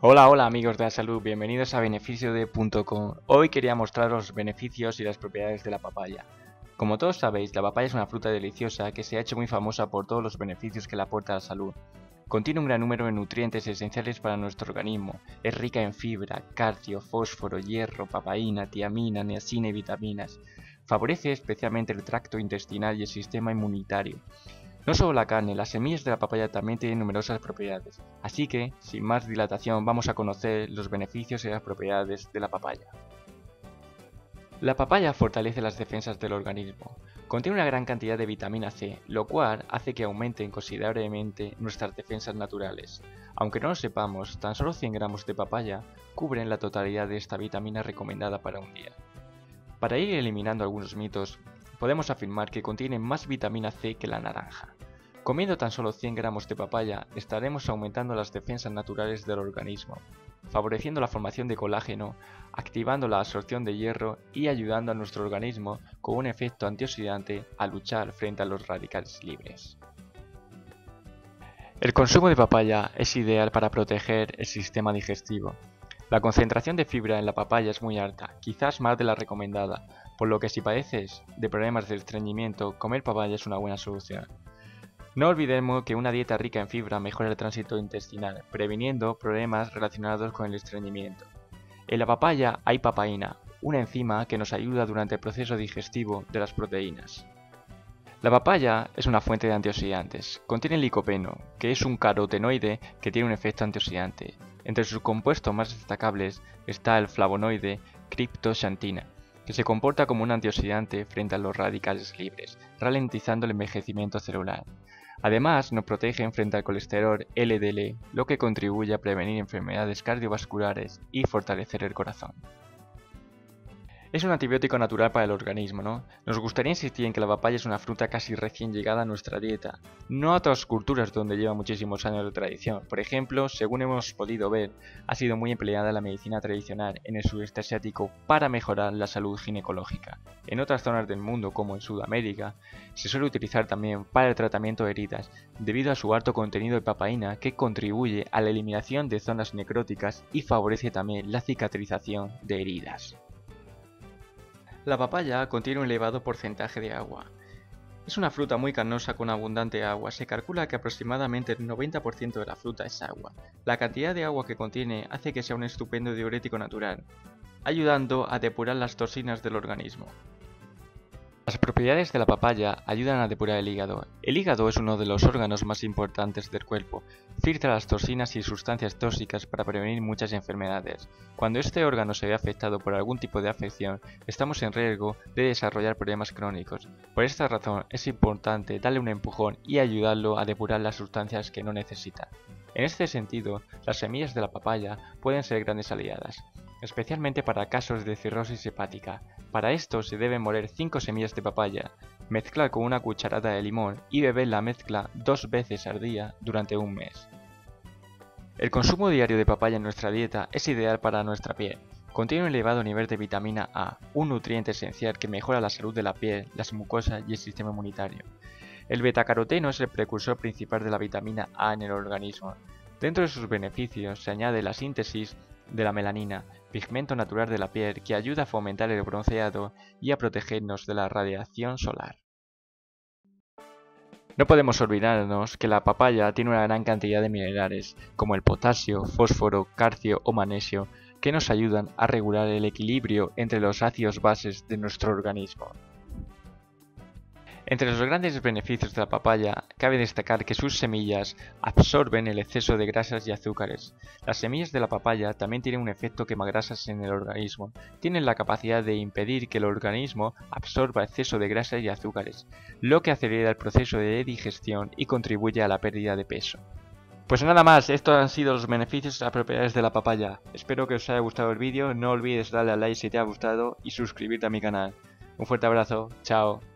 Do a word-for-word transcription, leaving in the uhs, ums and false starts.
Hola, hola amigos de la salud, bienvenidos a beneficio de punto com. Hoy quería mostraros los beneficios y las propiedades de la papaya. Como todos sabéis, la papaya es una fruta deliciosa que se ha hecho muy famosa por todos los beneficios que le aporta a la salud. Contiene un gran número de nutrientes esenciales para nuestro organismo. Es rica en fibra, calcio, fósforo, hierro, papaína, tiamina, niacina y vitaminas. Favorece especialmente el tracto intestinal y el sistema inmunitario. No solo la carne, las semillas de la papaya también tienen numerosas propiedades, así que, sin más dilatación, vamos a conocer los beneficios y las propiedades de la papaya. La papaya fortalece las defensas del organismo. Contiene una gran cantidad de vitamina C, lo cual hace que aumenten considerablemente nuestras defensas naturales. Aunque no lo sepamos, tan solo cien gramos de papaya cubren la totalidad de esta vitamina recomendada para un día. Para ir eliminando algunos mitos, podemos afirmar que contiene más vitamina C que la naranja. Comiendo tan solo cien gramos de papaya, estaremos aumentando las defensas naturales del organismo, favoreciendo la formación de colágeno, activando la absorción de hierro y ayudando a nuestro organismo con un efecto antioxidante a luchar frente a los radicales libres. El consumo de papaya es ideal para proteger el sistema digestivo. La concentración de fibra en la papaya es muy alta, quizás más de la recomendada, por lo que si padeces de problemas de estreñimiento, comer papaya es una buena solución. No olvidemos que una dieta rica en fibra mejora el tránsito intestinal, previniendo problemas relacionados con el estreñimiento. En la papaya hay papaína, una enzima que nos ayuda durante el proceso digestivo de las proteínas. La papaya es una fuente de antioxidantes. Contiene licopeno, que es un carotenoide que tiene un efecto antioxidante. Entre sus compuestos más destacables está el flavonoide criptoxantina, que se comporta como un antioxidante frente a los radicales libres, ralentizando el envejecimiento celular. Además, nos protegen frente al colesterol L D L, lo que contribuye a prevenir enfermedades cardiovasculares y fortalecer el corazón. Es un antibiótico natural para el organismo, ¿no? Nos gustaría insistir en que la papaya es una fruta casi recién llegada a nuestra dieta, no a otras culturas donde lleva muchísimos años de tradición. Por ejemplo, según hemos podido ver, ha sido muy empleada en la medicina tradicional en el sudeste asiático para mejorar la salud ginecológica. En otras zonas del mundo, como en Sudamérica, se suele utilizar también para el tratamiento de heridas, debido a su alto contenido de papaína que contribuye a la eliminación de zonas necróticas y favorece también la cicatrización de heridas. La papaya contiene un elevado porcentaje de agua. Es una fruta muy carnosa con abundante agua. Se calcula que aproximadamente el noventa por ciento de la fruta es agua. La cantidad de agua que contiene hace que sea un estupendo diurético natural, ayudando a depurar las toxinas del organismo. Las propiedades de la papaya ayudan a depurar el hígado. El hígado es uno de los órganos más importantes del cuerpo. Filtra las toxinas y sustancias tóxicas para prevenir muchas enfermedades. Cuando este órgano se ve afectado por algún tipo de afección, estamos en riesgo de desarrollar problemas crónicos. Por esta razón es importante darle un empujón y ayudarlo a depurar las sustancias que no necesita. En este sentido, las semillas de la papaya pueden ser grandes aliadas, especialmente para casos de cirrosis hepática. Para esto se deben moler cinco semillas de papaya, mezclar con una cucharada de limón y beber la mezcla dos veces al día durante un mes. El consumo diario de papaya en nuestra dieta es ideal para nuestra piel. Contiene un elevado nivel de vitamina A, un nutriente esencial que mejora la salud de la piel, las mucosas y el sistema inmunitario. El betacaroteno es el precursor principal de la vitamina A en el organismo. Dentro de sus beneficios se añade la síntesis de la melanina, pigmento natural de la piel que ayuda a fomentar el bronceado y a protegernos de la radiación solar. No podemos olvidarnos que la papaya tiene una gran cantidad de minerales, como el potasio, fósforo, calcio o magnesio, que nos ayudan a regular el equilibrio entre los ácidos bases de nuestro organismo. Entre los grandes beneficios de la papaya, cabe destacar que sus semillas absorben el exceso de grasas y azúcares. Las semillas de la papaya también tienen un efecto quemagrasas en el organismo. Tienen la capacidad de impedir que el organismo absorba exceso de grasas y azúcares, lo que acelera el proceso de digestión y contribuye a la pérdida de peso. Pues nada más, estos han sido los beneficios y las propiedades de la papaya. Espero que os haya gustado el vídeo, no olvides darle al like si te ha gustado y suscribirte a mi canal. Un fuerte abrazo, chao.